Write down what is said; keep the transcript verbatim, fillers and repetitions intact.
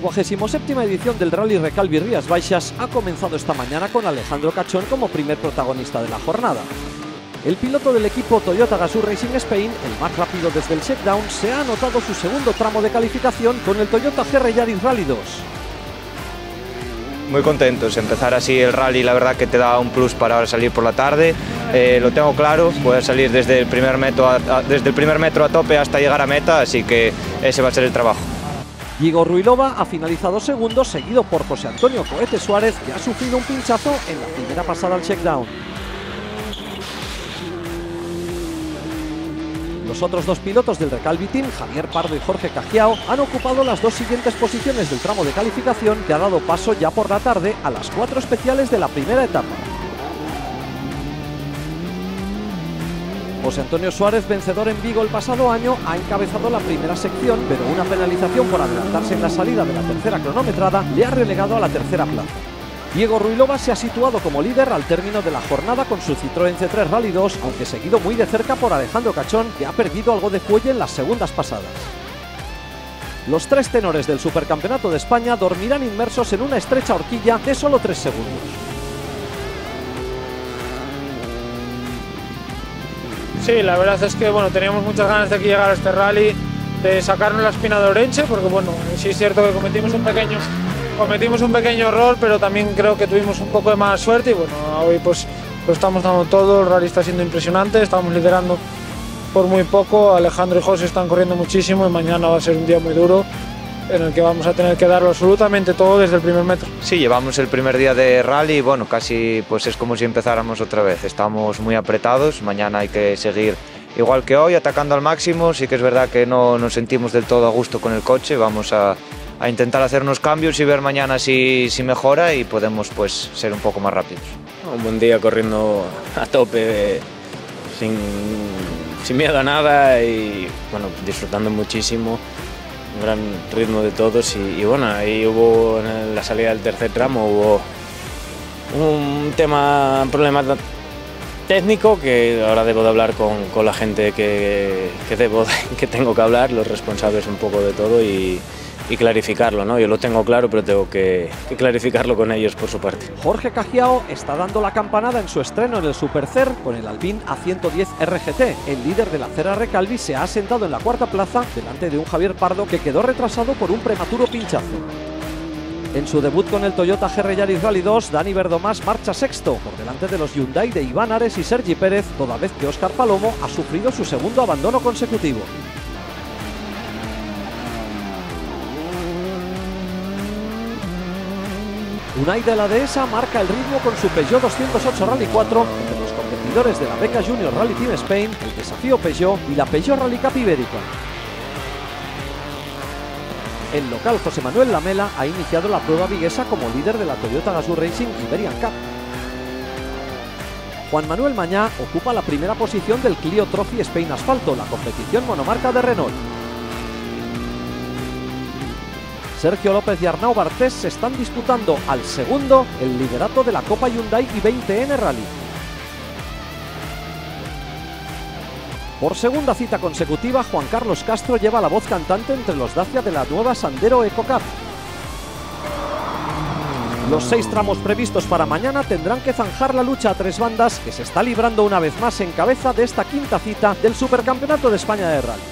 quincuagésima séptima edición del Rally Recalvi Rías Baixas ha comenzado esta mañana con Alejandro Cachón como primer protagonista de la jornada. El piloto del equipo Toyota Gazoo Racing Spain, el más rápido desde el checkdown, se ha anotado su segundo tramo de calificación con el Toyota G R Yaris Rally dos. Muy contentos, empezar así el rally la verdad que te da un plus para ahora salir por la tarde, eh, lo tengo claro, poder salir desde el, primer metro a, a, desde el primer metro a tope hasta llegar a meta, así que ese va a ser el trabajo. Igor Ruilova ha finalizado segundo, seguido por José Antonio Cohete Suárez, que ha sufrido un pinchazo en la primera pasada al checkdown. Los otros dos pilotos del Recalvi Team, Javier Pardo y Jorge Cajiao, han ocupado las dos siguientes posiciones del tramo de calificación que ha dado paso ya por la tarde a las cuatro especiales de la primera etapa. José Antonio Suárez, vencedor en Vigo el pasado año, ha encabezado la primera sección, pero una penalización por adelantarse en la salida de la tercera cronometrada le ha relegado a la tercera plaza. Diego Ruilova se ha situado como líder al término de la jornada con su Citroën C tres Rally dos, aunque seguido muy de cerca por Alejandro Cachón, que ha perdido algo de fuelle en las segundas pasadas. Los tres tenores del Supercampeonato de España dormirán inmersos en una estrecha horquilla de solo tres segundos. Sí, la verdad es que bueno, teníamos muchas ganas de que llegara este rally, de sacarnos la espina de Orense, porque bueno, sí es cierto que cometimos un pequeño... Cometimos un pequeño error, pero también creo que tuvimos un poco de mala suerte y bueno, hoy pues lo estamos dando todo, el rally está siendo impresionante, estamos liderando por muy poco, Alejandro y José están corriendo muchísimo y mañana va a ser un día muy duro en el que vamos a tener que darlo absolutamente todo desde el primer metro. Sí, llevamos el primer día de rally y bueno, casi pues es como si empezáramos otra vez, estamos muy apretados, mañana hay que seguir igual que hoy, atacando al máximo, sí que es verdad que no nos sentimos del todo a gusto con el coche, vamos a... a intentar hacer unos cambios y ver mañana si, si mejora y podemos pues ser un poco más rápidos. Un buen día corriendo a tope, sin, sin miedo a nada y bueno, disfrutando muchísimo, un gran ritmo de todos y, y bueno, ahí hubo en la salida del tercer tramo hubo un tema, un problema técnico que ahora debo de hablar con, con la gente que, que, debo, que tengo que hablar, los responsables un poco de todo y y clarificarlo, ¿no? Yo lo tengo claro, pero tengo que, que clarificarlo con ellos por su parte. Jorge Cajiao está dando la campanada en su estreno en el Supercer con el Alpine A ciento diez R G T. El líder de la Cera Recalvi se ha asentado en la cuarta plaza delante de un Javier Pardo que quedó retrasado por un prematuro pinchazo. En su debut con el Toyota G R Yaris Rally dos, Dani Verdomás marcha sexto, por delante de los Hyundai de Iván Ares y Sergi Pérez, toda vez que Óscar Palomo ha sufrido su segundo abandono consecutivo. Unai de la Dehesa marca el ritmo con su Peugeot doscientos ocho Rally cuatro entre los competidores de la Beca Junior Rally Team Spain, el Desafío Peugeot y la Peugeot Rally Cup Ibérica. El local José Manuel Lamela ha iniciado la prueba viguesa como líder de la Toyota Gazoo Racing Iberian Cup. Juan Manuel Mañá ocupa la primera posición del Clio Trophy Spain Asfalto, la competición monomarca de Renault. Sergio López y Arnau Bartés se están disputando al segundo el liderato de la Copa Hyundai i veinte N Rally. Por segunda cita consecutiva, Juan Carlos Castro lleva la voz cantante entre los Dacia de la nueva Sandero Eco Cup. Los seis tramos previstos para mañana tendrán que zanjar la lucha a tres bandas que se está librando una vez más en cabeza de esta quinta cita del Supercampeonato de España de Rally.